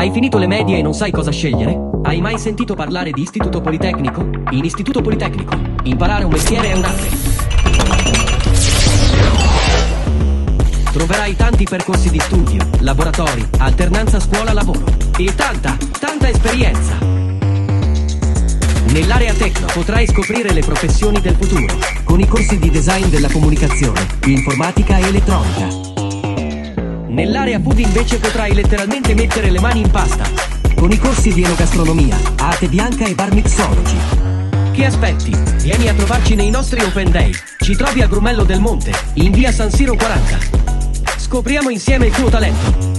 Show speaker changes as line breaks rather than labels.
Hai finito le medie e non sai cosa scegliere? Hai mai sentito parlare di Istituto Politecnico? In Istituto Politecnico, imparare un mestiere è un'arte. Troverai tanti percorsi di studio, laboratori, alternanza scuola-lavoro e tanta esperienza. Nell'area Tecno potrai scoprire le professioni del futuro, con i corsi di design della comunicazione, informatica e elettronica. Nell'area Food invece potrai letteralmente mettere le mani in pasta, con i corsi di enogastronomia, arte bianca e bar mixology. Che aspetti? Vieni a trovarci nei nostri Open Day. Ci trovi a Grumello del Monte, in via San Siro 40. Scopriamo insieme il tuo talento.